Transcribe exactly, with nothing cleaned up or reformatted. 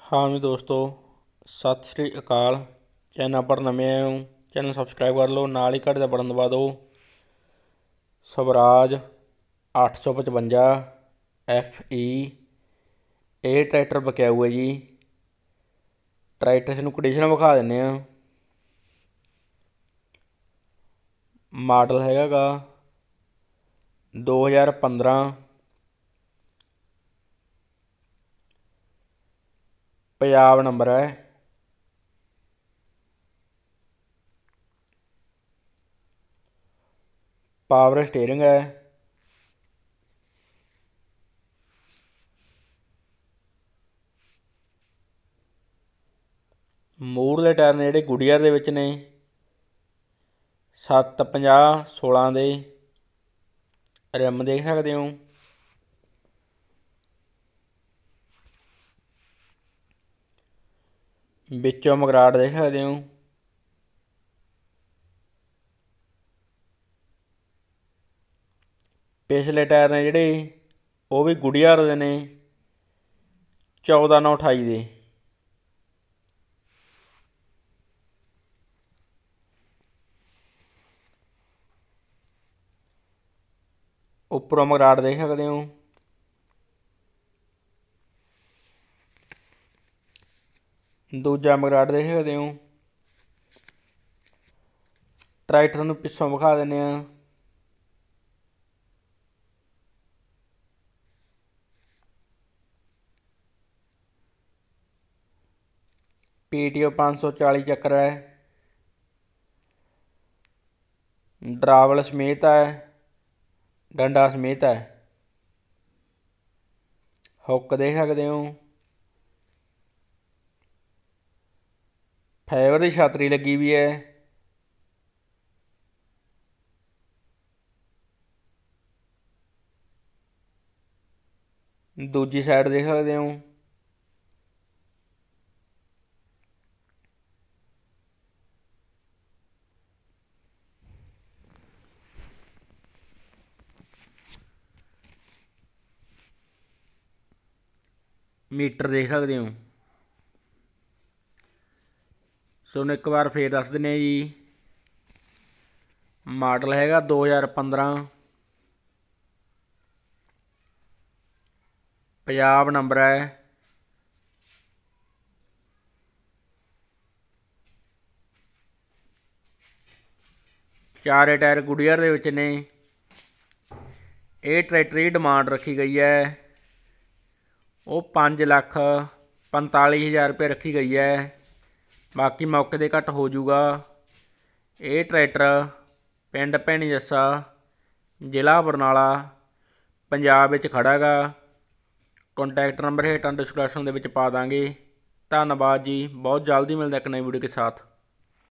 हाँ भी दोस्तों, सत श्री अकाल। चैनल पर नवे आए हो, चैनल सबसक्राइब कर लो, नाल ही घंटे का बटन दबा दो। स्वराज अठ सौ पचवंजा एफ ई ਇਹ ਟਰੈਕਟਰ ਬਕਾਊ ਹੈ ਜੀ। ਟਰੈਕਟਰ ਨੂੰ ਕੰਡੀਸ਼ਨ ਵਿਖਾ ਦਿੰਦੇ ਆ। ਮਾਡਲ ਹੈਗਾ ਗਾ ਦੋ ਹਜ਼ਾਰ ਪੰਦਰਾਂ। ਪੰਜਾਬ ਨੰਬਰ ਹੈ। ਪਾਵਰ ਸਟੀਅਰਿੰਗ ਹੈ। ਮੂਹਰਲੇ ਟਾਇਰ ਨੇ ਜਿਹੜੇ ਗੁਡੀਅਰ ਦੇ ਵਿੱਚ ਨੇ ਸੱਤ ਪੰਜਾਹ ਸੋਲਾਂ ਦੇ। ਰਿਮ ਦੇਖ ਸਕਦੇ ਹੋ। ਵਿੱਚੋਂ ਮਗਰਾਟ ਦੇਖ ਸਕਦੇ ਹੋ। ਪਿਛਲੇ ਟਾਇਰ ਨੇ ਜਿਹੜੇ ਉਹ ਵੀ ਗੁਡੀਅਰ ਦੇ ਨੇ ਚੌਦਾਂ ਨੌ ਅਠਾਈ ਦੇ। ਉੱਪਰੋਂ ਮਗਰਾਟ ਦੇਖ ਸਕਦੇ ਹੋ। ਦੂਜਾ ਮਗਰਾਟ ਦੇਖ ਸਕਦੇ ਹੋ। ਟਰੈਕਟਰ ਨੂੰ ਪਿੱਛੋਂ ਵਿਖਾ ਦਿੰਦੇ ਹਾਂ। ਪੀ ਟੀ ਓ ਪੰਜ ਸੌ ਚਾਲੀ ਚੱਕਰ ਹੈ। ਡਰਾਵਲ ਸਮੇਤ ਹੈ, ਡੰਡਾ ਸਮੇਤ ਹੈ। ਹੁੱਕ ਦੇਖ ਸਕਦੇ ਹੋ। ਫਾਈਬਰ ਦੀ ਛਾਤਰੀ ਲੱਗੀ ਵੀ ਹੈ। ਦੂਜੀ ਸਾਈਡ ਦੇਖ ਸਕਦੇ ਹੋ। ਮੀਟਰ ਦੇਖ ਸਕਦੇ ਹੋ। ਤੁਹਾਨੂੰ ਇੱਕ ਵਾਰ ਫੇਰ ਦੱਸ ਦਿੰਦੇ ਹਾਂ ਜੀ। ਮਾਡਲ ਹੈਗਾ ਦੋ ਹਜ਼ਾਰ ਪੰਦਰਾਂ। ਪੰਜਾਬ ਨੰਬਰ ਹੈ। ਚਾਰੇ ਟਾਇਰ ਗੁਡੀਅਰ ਦੇ ਵਿੱਚ ਨੇ। ਇਹ ਟਰੈਕਟਰ ਦੀ ਡਿਮਾਂਡ ਰੱਖੀ ਗਈ ਹੈ ਉਹ ਪੰਜ ਲੱਖ ਪੰਤਾਲੀ ਹਜ਼ਾਰ ਰੁਪਏ ਰੱਖੀ ਗਈ ਹੈ। ਬਾਕੀ ਮੌਕੇ 'ਤੇ ਘੱਟ ਹੋ ਜੂਗਾ। ਇਹ ਟਰੈਕਟਰ ਪਿੰਡ ਭੈਣੀ ਜੱਸਾ, ਜ਼ਿਲ੍ਹਾ ਬਰਨਾਲਾ, ਪੰਜਾਬ ਵਿੱਚ ਖੜ੍ਹਾ ਗਾ। ਕੰਟੈਕਟ ਨੰਬਰ ਹੇਠਾਂ ਡਿਸਕ੍ਰਿਪਸ਼ਨ ਦੇ ਵਿੱਚ ਪਾ ਦਾਂਗੇ। ਧੰਨਵਾਦ ਜੀ। ਬਹੁਤ ਜਲਦੀ ਮਿਲਦਾ ਇੱਕ ਨਈ ਵੀਡੀਓ ਕੇ ਸਾਥ।